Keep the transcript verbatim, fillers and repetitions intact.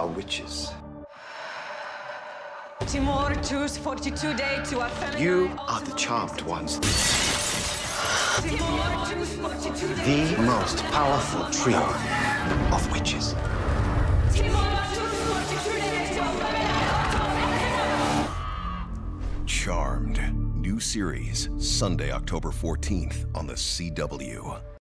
are witches. Timur, choose forty-two days to our family. You are the charmed ones. Timur, choose forty-two days. The most powerful trio of witches. Timur, choose forty-two days to our family. Charmed. New series, Sunday, October fourteenth on the C W.